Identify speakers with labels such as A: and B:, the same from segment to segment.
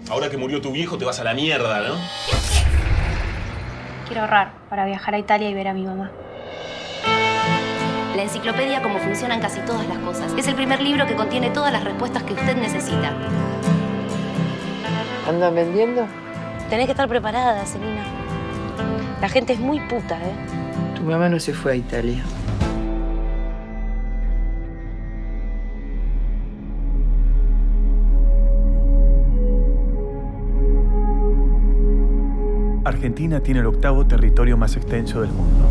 A: Ahora que murió tu viejo te vas a la mierda, ¿no?
B: Quiero ahorrar para viajar a Italia y ver a mi mamá.
C: La enciclopedia Cómo funcionan casi todas las cosas. Es el primer libro que contiene todas las respuestas que usted necesita.
D: ¿Andan vendiendo?
B: Tenés que estar preparada, Selina. La gente es muy puta, ¿eh?
D: Tu mamá no se fue a Italia.
E: Argentina tiene el 8º territorio más extenso del mundo.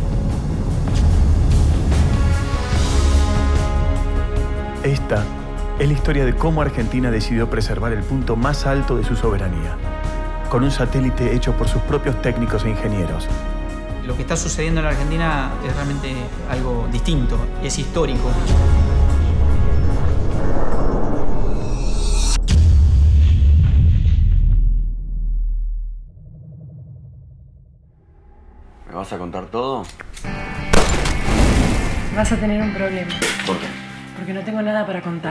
E: Esta es la historia de cómo Argentina decidió preservar el punto más alto de su soberanía, con un satélite hecho por sus propios técnicos e ingenieros.
F: Lo que está sucediendo en la Argentina es realmente algo distinto, es histórico.
G: ¿Me vas a contar todo?
H: Vas a tener un problema.
G: ¿Por qué?
H: Porque no tengo nada para contar.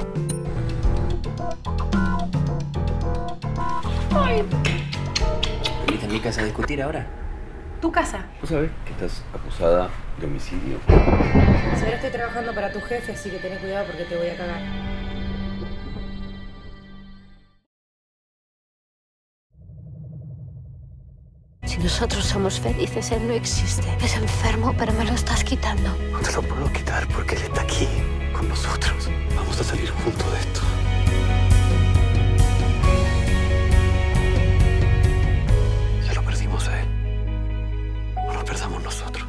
I: ¿Viniste a mi casa a discutir ahora?
H: ¿Tu casa?
G: ¿Vos sabés que estás acusada de homicidio?
H: Si ahora estoy trabajando para tu jefe, así que tenés cuidado porque te voy a cagar.
C: Si nosotros somos felices, él no existe. Es enfermo, pero me lo estás quitando.
I: No te lo puedo quitar porque él está aquí, con nosotros. Vamos a salir juntos de esto. Ya lo perdimos a él. No lo perdamos nosotros.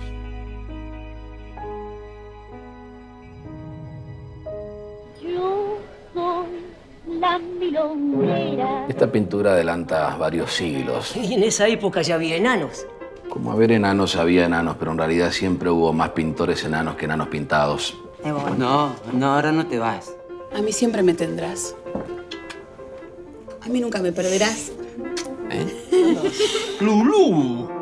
C: Yo soy la milonguera.
I: Esta pintura adelanta varios siglos.
J: Y en esa época ya había enanos.
I: Como haber enanos, había enanos, pero en realidad siempre hubo más pintores enanos que enanos pintados.
J: No, ahora no te vas.
K: A mí siempre me tendrás. A mí nunca me perderás.
I: ¿Eh?
A: ¡Lulú!